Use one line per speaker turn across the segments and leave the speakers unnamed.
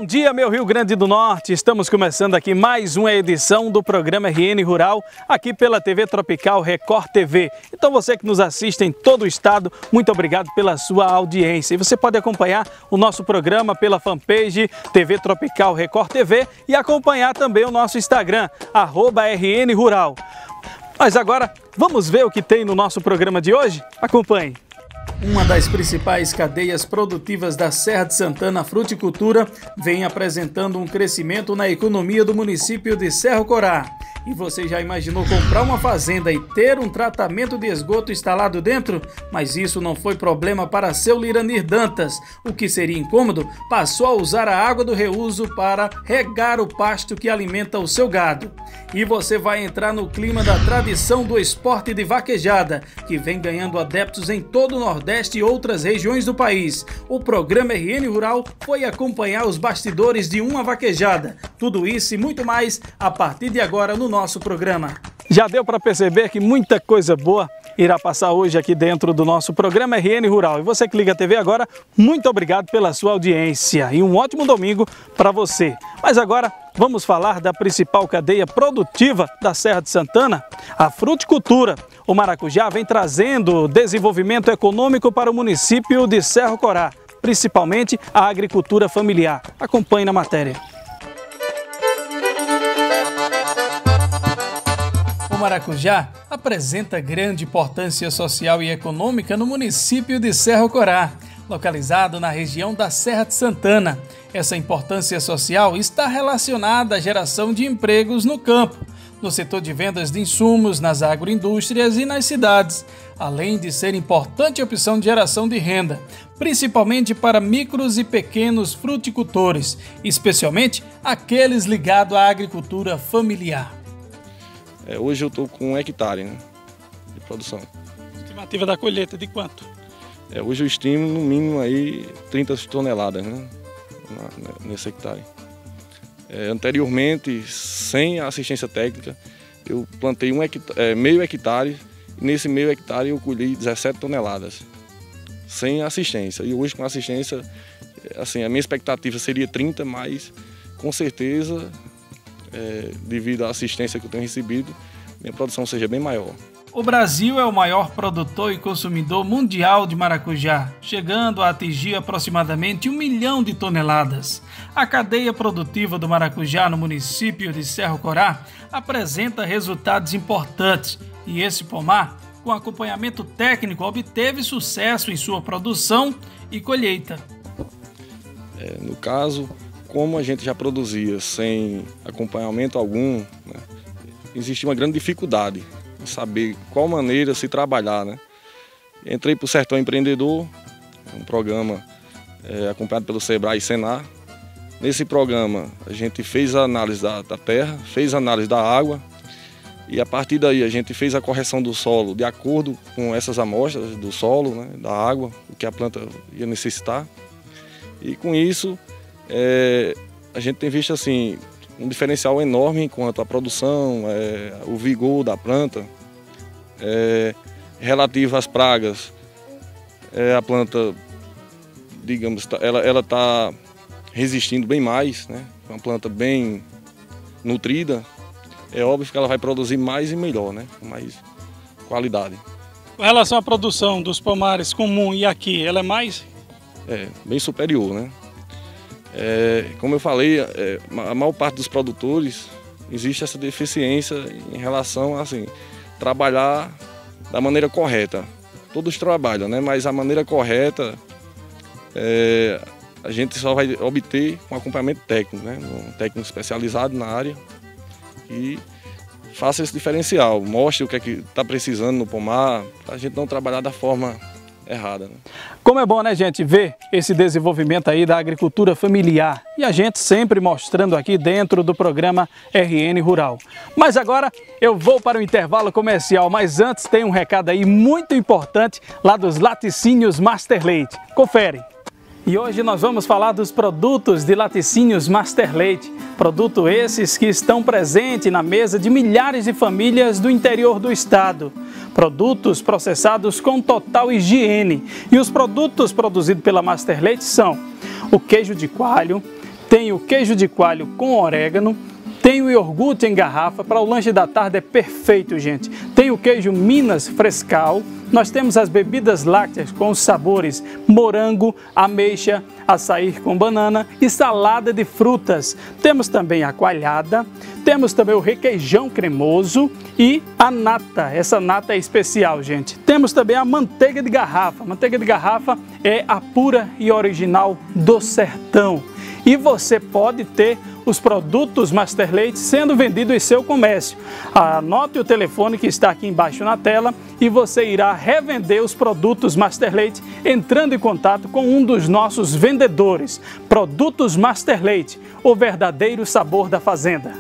Bom dia, meu Rio Grande do Norte! Estamos começando aqui mais uma edição do programa RN Rural, aqui pela TV Tropical Record TV. Então você que nos assiste em todo o estado, muito obrigado pela sua audiência. E você pode acompanhar o nosso programa pela fanpage TV Tropical Record TV e acompanhar também o nosso Instagram, @RN Rural. Mas agora, vamos ver o que tem no nosso programa de hoje? Acompanhe! Uma das principais cadeias produtivas da Serra de Santana, a fruticultura, vem apresentando um crescimento na economia do município de Cerro Corá. E você já imaginou comprar uma fazenda e ter um tratamento de esgoto instalado dentro? Mas isso não foi problema para seu Liranir Dantas. O que seria incômodo, passou a usar a água do reuso para regar o pasto que alimenta o seu gado. E você vai entrar no clima da tradição do esporte de vaquejada, que vem ganhando adeptos em todo o Nordeste e outras regiões do país. O programa RN Rural foi acompanhar os bastidores de uma vaquejada. Tudo isso e muito mais a partir de agora no nosso programa. Já deu para perceber que muita coisa boa irá passar hoje aqui dentro do nosso programa RN Rural. E você que liga a TV agora, muito obrigado pela sua audiência e um ótimo domingo para você. Mas agora vamos falar da principal cadeia produtiva da Serra de Santana, a fruticultura. O maracujá vem trazendo desenvolvimento econômico para o município de Cerro Corá, principalmente a agricultura familiar. Acompanhe na matéria. O maracujá apresenta grande importância social e econômica no município de Cerro Corá, localizado na região da Serra de Santana. Essa importância social está relacionada à geração de empregos no campo, no setor de vendas de insumos, nas agroindústrias e nas cidades, além de ser importante opção de geração de renda, principalmente para micros e pequenos fruticultores, especialmente aqueles ligados à agricultura familiar.
Hoje eu estou com 1 hectare, né, de produção.
Estimativa da colheita de quanto?
Hoje eu estimo no mínimo aí 30 toneladas, né, nesse hectare. Anteriormente, sem a assistência técnica, eu plantei meio hectare e nesse meio hectare eu colhi 17 toneladas, sem assistência. E hoje com assistência, assim, a minha expectativa seria 30, mas com certeza, devido à assistência que eu tenho recebido, minha produção seja bem maior.
O Brasil é o maior produtor e consumidor mundial de maracujá, chegando a atingir aproximadamente 1 milhão de toneladas. A cadeia produtiva do maracujá no município de Cerro Corá apresenta resultados importantes e esse pomar, com acompanhamento técnico, obteve sucesso em sua produção e colheita.
No caso, como a gente já produzia sem acompanhamento algum, né, existia uma grande dificuldade em saber qual maneira se trabalhar, né? Entrei para o Sertão Empreendedor, um programa acompanhado pelo Sebrae e Senar. Nesse programa a gente fez a análise da terra, fez a análise da água e a partir daí a gente fez a correção do solo de acordo com essas amostras do solo, né, da água, o que a planta ia necessitar. E com isso a gente tem visto assim um diferencial enorme enquanto à produção, o vigor da planta, relativo às pragas. A planta, digamos, ela está resistindo bem mais, né? Uma planta bem nutrida, é óbvio que ela vai produzir mais e melhor, né? Com mais qualidade.
Com relação à produção dos pomares comum e aqui, ela é mais?
Bem superior, né? Como eu falei, a maior parte dos produtores existe essa deficiência em relação a assim, trabalhar da maneira correta. Todos trabalham, né? Mas a maneira correta a gente só vai obter com acompanhamento técnico, né? Um técnico especializado na área e faça esse diferencial, mostre o que é que está precisando no pomar, para a gente não trabalhar da forma errada, né?
Como é bom, né, gente, ver esse desenvolvimento aí da agricultura familiar e a gente sempre mostrando aqui dentro do programa RN Rural. Mas agora eu vou para o intervalo comercial, mas antes tem um recado aí muito importante lá dos laticínios Master Leite. Confere! E hoje nós vamos falar dos produtos de laticínios Master Leite. Produtos esses que estão presentes na mesa de milhares de famílias do interior do estado. Produtos processados com total higiene. E os produtos produzidos pela Master Leite são o queijo de coalho, tem o queijo de coalho com orégano, tem o iogurte em garrafa, para o lanche da tarde é perfeito, gente. Tem o queijo Minas Frescal, nós temos as bebidas lácteas com os sabores morango, ameixa, açaí com banana e salada de frutas. Temos também a coalhada, temos também o requeijão cremoso e a nata. Essa nata é especial, gente. Temos também a manteiga de garrafa. A manteiga de garrafa é a pura e original do sertão. E você pode ter os produtos Master Leite sendo vendidos em seu comércio. Anote o telefone que está aqui embaixo na tela e você irá revender os produtos Master Leite entrando em contato com um dos nossos vendedores. Produtos Master Leite, o verdadeiro sabor da fazenda.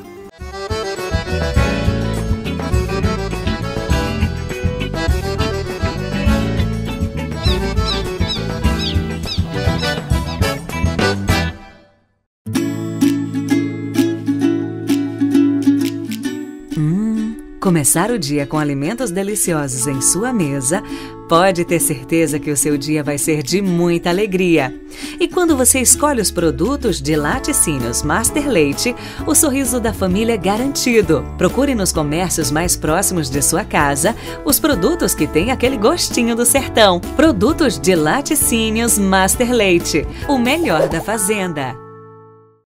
Começar o dia com alimentos deliciosos em sua mesa, pode ter certeza que o seu dia vai ser de muita alegria. E quando você escolhe os produtos de Laticínios Master Leite, o sorriso da família é garantido. Procure nos comércios mais próximos de sua casa os produtos que têm aquele gostinho do sertão. Produtos de Laticínios Master Leite, o melhor da fazenda.